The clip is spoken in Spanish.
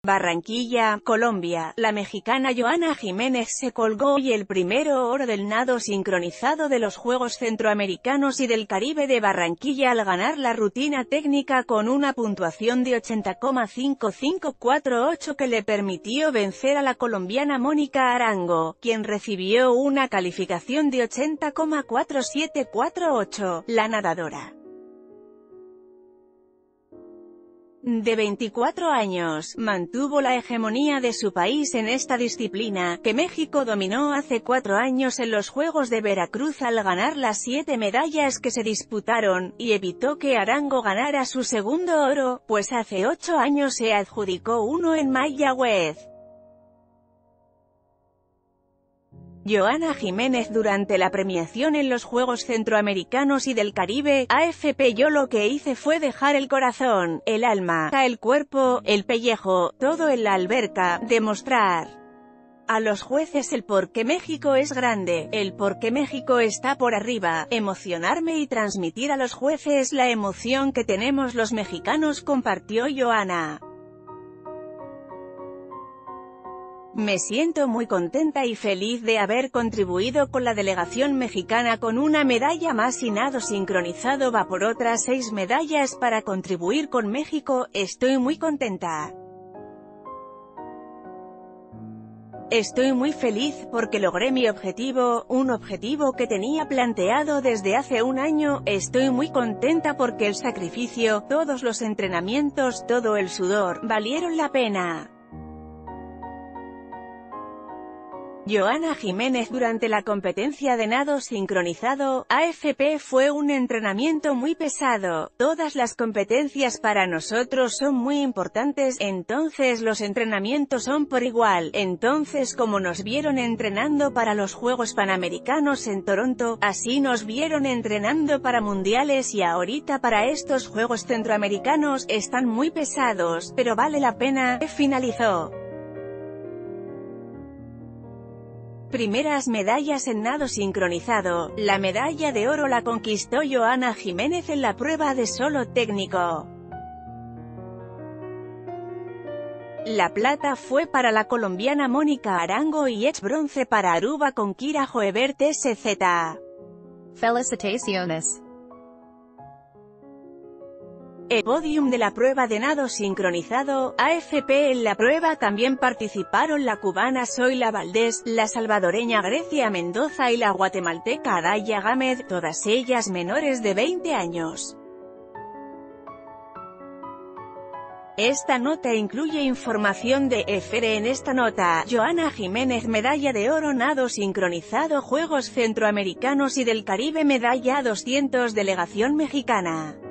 Barranquilla, Colombia, la mexicana Johanna Jiménez se colgó hoy el primero oro del nado sincronizado de los Juegos Centroamericanos y del Caribe de Barranquilla al ganar la rutina técnica con una puntuación de 80,5548 que le permitió vencer a la colombiana Mónica Arango, quien recibió una calificación de 80,4748. La nadadora de 24 años, mantuvo la hegemonía de su país en esta disciplina, que México dominó hace 4 años en los Juegos de Veracruz al ganar las 7 medallas que se disputaron, y evitó que Arango ganara su segundo oro, pues hace 8 años se adjudicó uno en Mayagüez. Johanna Jiménez durante la premiación en los Juegos Centroamericanos y del Caribe, AFP: yo lo que hice fue dejar el corazón, el alma, el cuerpo, el pellejo, todo en la alberca, demostrar a los jueces el por qué México es grande, el por qué México está por arriba, emocionarme y transmitir a los jueces la emoción que tenemos los mexicanos, compartió Johanna. Me siento muy contenta y feliz de haber contribuido con la delegación mexicana con una medalla más y nado sincronizado va por otras 6 medallas para contribuir con México. Estoy muy contenta. Estoy muy feliz porque logré mi objetivo, un objetivo que tenía planteado desde hace un año. Estoy muy contenta porque el sacrificio, todos los entrenamientos, todo el sudor, valieron la pena. Johanna Jiménez durante la competencia de nado sincronizado, AFP: fue un entrenamiento muy pesado, todas las competencias para nosotros son muy importantes, entonces los entrenamientos son por igual, entonces como nos vieron entrenando para los Juegos Panamericanos en Toronto, así nos vieron entrenando para mundiales y ahorita para estos Juegos Centroamericanos, están muy pesados, pero vale la pena, finalizó. Primeras medallas en nado sincronizado. La medalla de oro la conquistó Johanna Jiménez en la prueba de solo técnico. La plata fue para la colombiana Mónica Arango y bronce para Aruba con Kira Joebert SZ. Felicitaciones. El podium de la prueba de nado sincronizado, AFP: en la prueba también participaron la cubana Zoila Valdés, la salvadoreña Grecia Mendoza y la guatemalteca Adaya Gámez, todas ellas menores de 20 años. Esta nota incluye información de EFERE. En esta nota, Johanna Jiménez medalla de oro nado sincronizado Juegos Centroamericanos y del Caribe medalla 200 delegación mexicana.